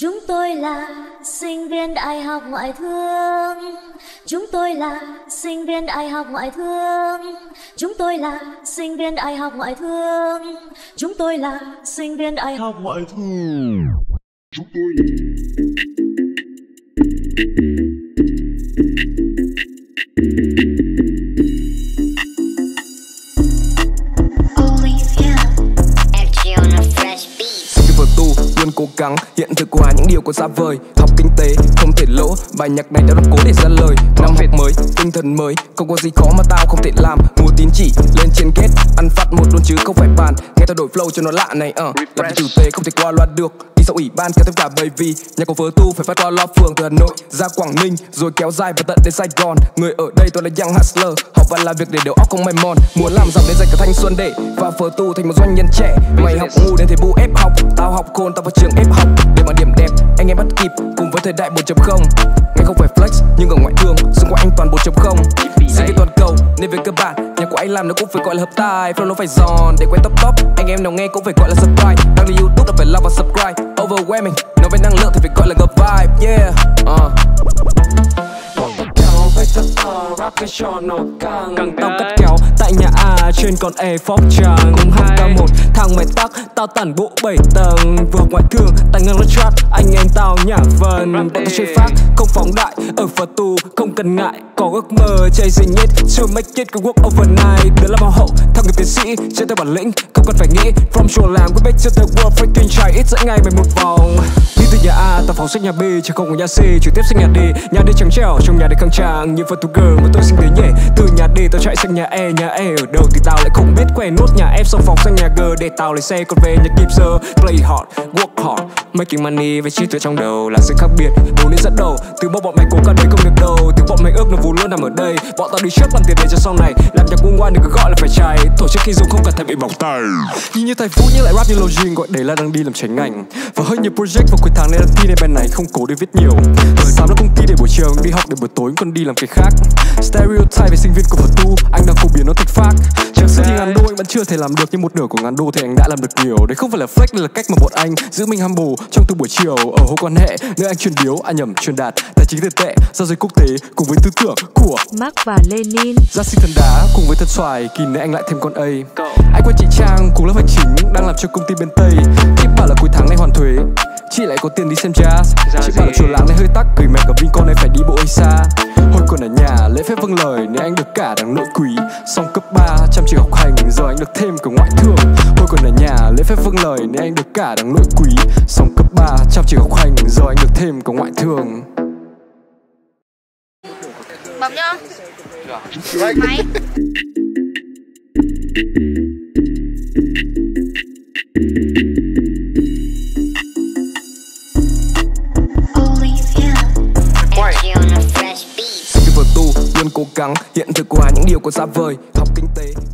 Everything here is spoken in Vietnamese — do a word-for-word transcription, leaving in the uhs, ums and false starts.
Chúng tôi là sinh viên đại học ngoại thương. Chúng tôi là sinh viên đại học ngoại thương. Chúng tôi là sinh viên đại học ngoại thương. Chúng tôi là sinh viên đại học ngoại thương. Chúng tôi luôn cố gắng hiện thực hóa những điều còn xa vời. Học kinh tế không thể lỗ, bài nhạc này đã đang cố để ra lời. Năm học mới, tinh thần mới, không có gì khó mà tao không thể làm. Mua tín chỉ lên trên kết, ăn phát một luôn chứ không phải bàn. Nghe tao đổi flow cho nó lạ này, ờ uh. làm việc tử tế không thể qua loa được. Đi sau ủy ban kéo thêm cả bầy vì nhà có vớ tu phải phát qua loa phường. Từ Hà Nội ra Quảng Ninh rồi kéo dài và tận đến Sài Gòn. Người ở đây tôi là young hustler, học và làm việc để đầu óc không mày mòn. Muốn làm giàu đến dành cả thanh xuân để vào phớ tu thành một doanh nhân trẻ. Mày học ngu đến thế bu ép học, tao học khôn tao vào trường ép học. Để mà điểm đẹp anh em bắt kịp cùng với thời đại bốn chấm không. Nghe không phải flex nhưng ở ngoại thương xung quanh anh toàn bốn chấm không. Sinh viên toàn cầu nên về cơ bản nhà của anh làm nó cũng phải gọi là hợp tài. Flow nó phải giòn để quen top top, anh em nào nghe cũng phải gọi là surprise. Đăng lên YouTube là phải like và subscribe. Overwhelming nói về năng lượng thì phải gọi là good vibe. Yeah uh. Càng tao cắt kéo tại nhà A trên con E phóc trắng. Không cao một thằng mày tắc tao tản bộ bảy tầng. Vừa học ngoại thương tại ngang lớp chat anh em tao nhả vần. Bọn tao chơi phát không phóng đại ở phật tù không cần ngại. Có ước mơ chạy gì nhất chưa make it cái work overnight. Đứa làm hoàng hậu thằng người tiến sĩ trên tay bản lĩnh không cần phải nghĩ. From chùa làng we back to the world freaking try ít dẫn ngay mày một vòng. Đi từ nhà A tao phóng sách nhà B chứ không có nhà C. Trực tiếp sang nhà D, nhà D trắng trẻo trong nhà D khang trang như phần tu girl mà tôi sinh đến nhẹ. Từ nhà D tao chạy sang nhà E, nhà E ở đầu thì tao lại không biết quay nốt nhà F xong phóng sang nhà G để tao lấy xe còn về nhà kịp giờ. Play hard, work hard, making money với trí tuệ trong đầu là sự khác biệt. Bố nên dẫn đầu từ bao bọn mày cố cả đời không được đâu. Từ bọn mày ước nó vốn luôn nằm ở đây. Bọn tao đi trước làm tiền để cho sau này làm nhạc ngu ngoan đừng cứ gọi là phải trai. Thổi trước khi dùng không cần thèm bị bỏng tay. Nhìn như tài phú nhưng lại rap như Login gọi đấy là đang đi làm tránh ngành. Và hơi nhiều project vào cuối tháng nên đang thi nên bên này không cố để viết nhiều. Ở sáng là công ty để buổi chiều đi học để buổi tối còn đi làm cái khác. Stereotype về sinh viên của phật tu anh đang phổ biến nó thực phát. Chẳng sự thì ngàn đô anh vẫn chưa thể làm được nhưng một nửa của ngàn đô thì anh đã làm được nhiều. Đấy không phải là flex, đây là cách mà bọn anh giữ mình humble trong từ buổi chiều ở hô quan hệ nơi anh truyền điếu à nhầm truyền đạt tài chính tiền tệ giao dịch quốc tế cùng với tư tưởng của Mark và Lenin. Gia sinh thần đá cùng với thân xoài kỳ nên anh lại thêm con A. Anh quen chị Trang cùng lớp hành chính đang làm cho công ty bên Tây. Chị bảo là cuối tháng này hoàn thuế chị lại có tiền đi xem jazz. Chị bảo là chùa láng này hơi tắc gửi mẹ cả Vincon này phải đi bộ hơi xa. Hồi còn ở nhà lễ phép vâng lời nên anh được cả đằng nội quý. Xong cấp ba chăm chỉ học hành giờ anh được thêm cả ngoại thương. Hồi còn ở nhà lễ phép vâng lời nên anh được cả đằng nội quý. Xong cấp ba chăm chỉ học hành giờ anh được thêm cả ngoại thương. Bấm nhá. Máy. Sinh viên vừa tu luôn cố gắng hiện thực hóa những điều còn xa vời. Học kinh tế